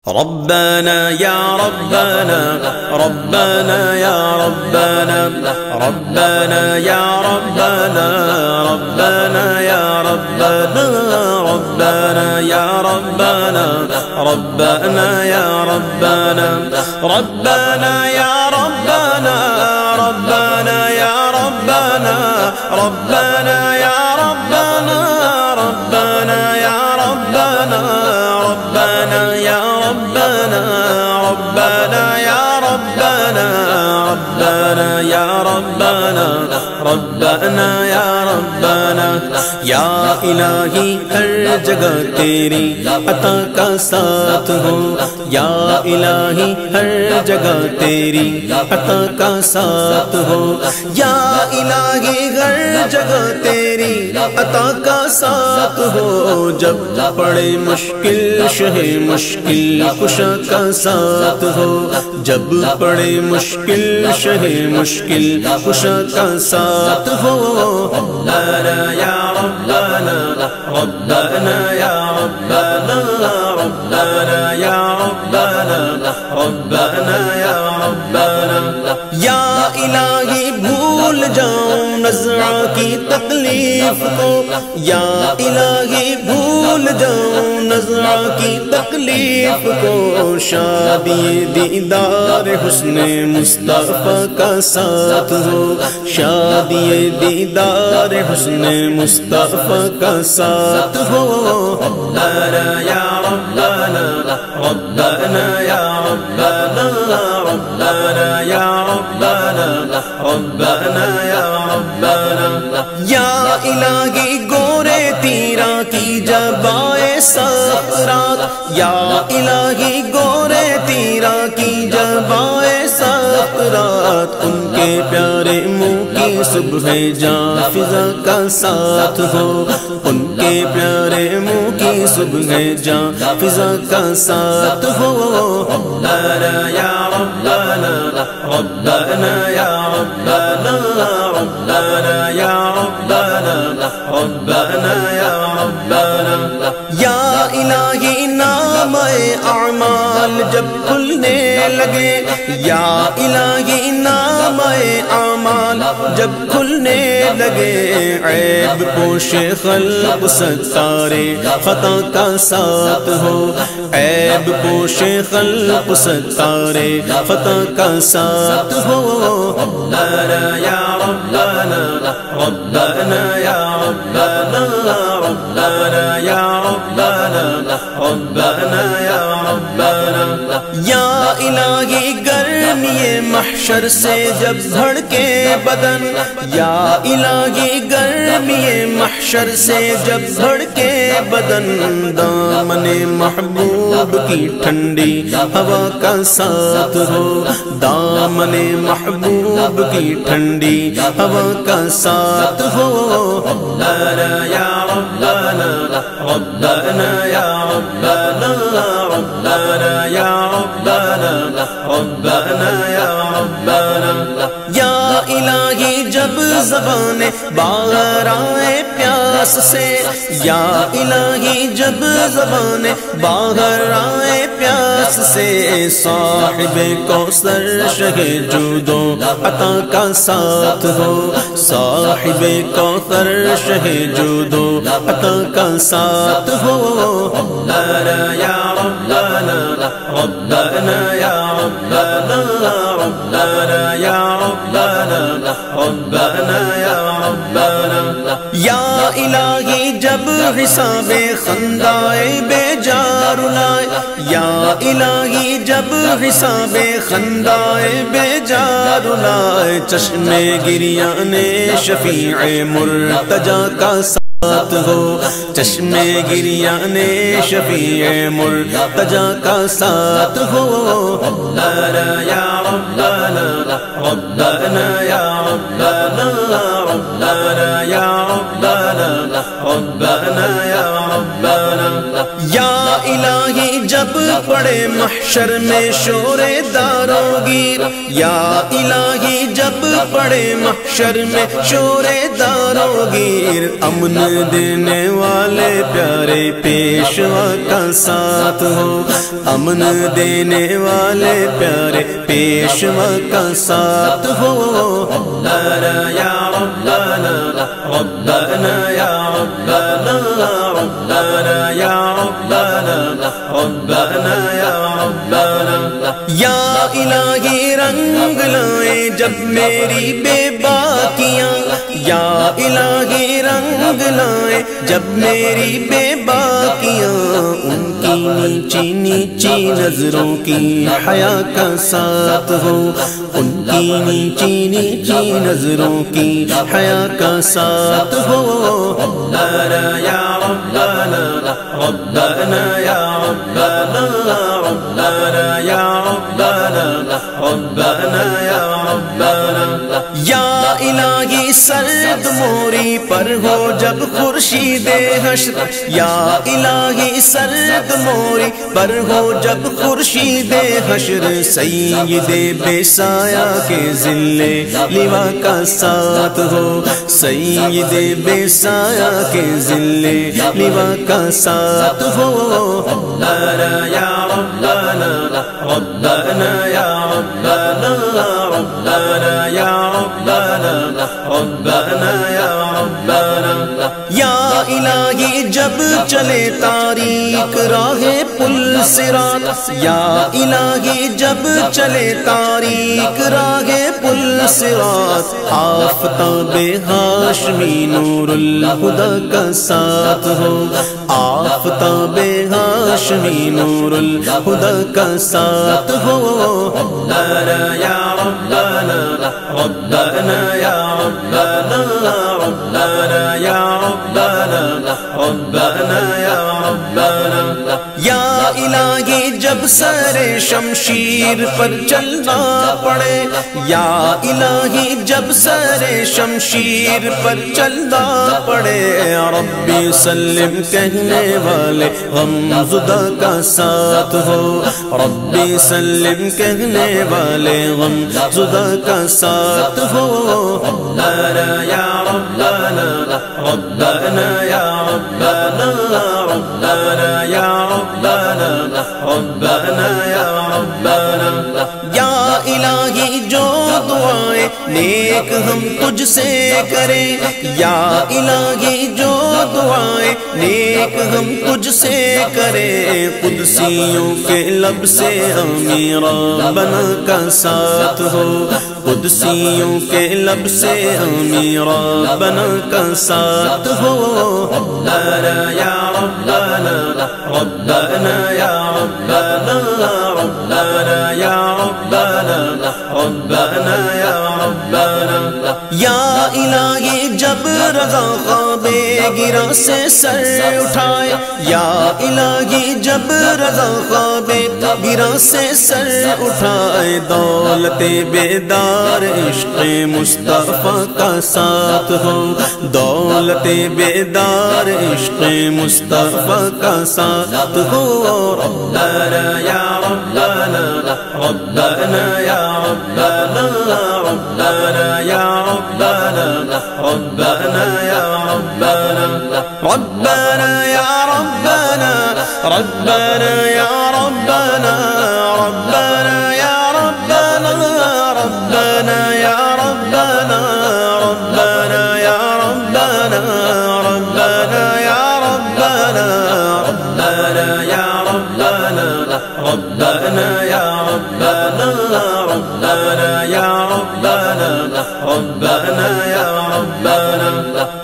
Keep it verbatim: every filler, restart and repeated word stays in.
ربنا يا ربنا ربنا يا ربنا ربنا يا ربنا ربنا يا ربنا ربنا يا ربنا ربنا يا ربنا ربنا يا ربنا ربنا يا ربنا ربنا يا ربنا ربنا يا ربنا ربنا يا ربنا ربنا يا ربنا ربنا يا ربنا ربنا يا ربنا یا الہی ہر جگہ تیری عطا کا ساتھ ہو، یا الہی ہر جگہ تیری عطا کا ساتھ ہو، یا الہی ہر جگہ تیری عطا کا ساتھ ہو، جب پڑے مشکل شہ مشکل کشا کا ساتھ ہو، جب پڑے مشکل شہ مشکل کشا کا ساتھ ہو، ربنا یا ربنا ربنا یا ربنا ربنا یا ربنا ربنا یا ربنا یا الہی بھول جاؤں نزعہ کی تکلیف کو، یا الہی بھول جاؤں نزعہ کی تکلیف کو، شادی دیدار حسن مصطفیٰ کا ساتھ ہو، شادی دیدار حسن مصطفیٰ کا ساتھ ہو، ربنا یا ربنا ربنا یا ربنا ربنا یا ربنا ربنا یا ربنا یا الہی گورے تیرا کی جب آئے سکرات، یا الہی گورے تیرا کی جب آئے سکرات، ان کے پیارے منہ کی صبح جاں فضا کا ساتھ ہو، ان کے پیارے منہ کی صبح جاں فضا کا ساتھ ہو، ربنا یا ربنا ربنا یا ربنا ربنا یا ربنا ربنا یا ربنا یا الہی نام اعمال جب کھلنے لگے، یا الہی نام اعمال جب کھلنے لگے، عیب پوش خلق ستارے خطا کا ساتھ ہو، عیب پوش خلق ستارے خطا کا ساتھ ہو، ربنا یا ربنا ربنا یا ربنا ربنا یا ربنا ربنا یا ربنا یا الہی گرمی محشر سے جب بھڑکے بدن، یا الہی گرمی محشر سے جب بھڑکے بدن، دامن محبوب کی ٹھنڈی ہوا کا ساتھ ہو، دامن محبوب کی ٹھنڈی ہوا کا ساتھ ہو، ربنا یا ربنا ربنا یا ربنا ربنا یا ربنا ربنا یا ربنا یا الہی جب زبان باہر آئے پیاس سے، یا الہی جب زبان باہر آئے پیاس سے، صاحب کوثر شہ جود و عطا کا ساتھ ہو، صاحب کوثر شہ جود و عطا کا ساتھ ہو، ربنا یا ربنا ربنا یا ربنا ربنا یا ربنا ربنا یا ربنا یا الہی جب حساب خندائے بے جار لائے، یا الہی جب حساب خندائے بے جار لائے، چشم گریان شفیع مرتجا کا ساتھ ہو، چشم گریان شفیع مرتجا کا ساتھ ہو، ربنا یا ربنا ربنا یا ربنا ربنا یا ربنا ربنا یا ربنا یا الہی جب پڑے محشر میں شور داروں گیر یا الہی جب پڑے محشر میں شور داروں گیر امن دینے والے پیارے پیشوا کا ساتھ ہو امن دینے والے پیارے پیشوا کا ساتھ ہو ربنا یا ربنا ربنا یا ربنا ربنا یا ربنا ربنا یا ربنا یا الہی رنگ لائے جب میری بے باکیاں یا الہی رنگ لائے جب میری بے باکیاں ان کی نیچی نیچی نظروں کی حیا کا ساتھ ہو ان کی نیچی نیچی نظروں کی حیا کا ساتھ ہو ربنا یا ربنا ربنا یا ربنا ربنا یا ربنا ربنا یا ربنا یا الہی سرد موری پر ہو جب خورشید حشر یا الہی سرد موری پر ہو جب خورشید حشر سید بے سایہ کے ذل لوا کا ساتھ ہو سید بے سایہ کے ذل لوا کا ساتھ ہو ربنا یا ربنا ربنا یا ربنا ربنا یا ربنا ربنا یا ربنا یا الہی جب چلے تاریک راہ پل صراط یا الہی جب چلے تاریک راہ پل صراط آفتاب ہاشمی نور الہدی کا ساتھ ہو آفتاب ہاشمی نور الہدی کا ساتھ ہو ربنا یا ربنا ربنا یا ربنا ربنا یا ربنا ربنا یا ربنا یا الہی جب سر شمشیر پر چلنا پڑے یا الہی جب سر شمشیر پر چلنا پڑے ربی سلم کہنے والے غم زدہ کا ساتھ ہو ربی سلم کہنے والے غم زدہ کا ساتھ ہو ربنا یا ربنا ربنا یا ربنا ربنا یا ربنا ربنا یا ربنا یا الہی جو دعائیں نیک ہم تجھ سے کریں یا الہی جو دعائیں نیک ہم تجھ سے کریں قدسیوں کے لب سے آمین ربنا کا ساتھ ہو قدسیوں کے لب سے آمین ربنا کا ساتھ ہو ربنا یا ربنا ربنا یا ربنا ربنا یا ربنا ربنا یا ربنا یا الہی جب رضا خواب گرا سے سر اٹھائے یا الہی جب رضا خواب گرا سے سر اٹھائے دولت بیدار عشق مصطفیٰ کا ساتھ ہو دولت بیدار عشق مصطفیٰ کا ساتھ ہو ربنا یا ربنا ربنا یا ربنا ربنا یا ربنا ربنا یا ربنا ربنا یا ربنا ربنا یا ربنا ربنا یا ربنا ربنا یا ربنا ربنا یا ربنا ربنا یا ربنا ربنا یا ربنا ربنا یا ربنا ربنا یا ربنا ربنا یا ربنا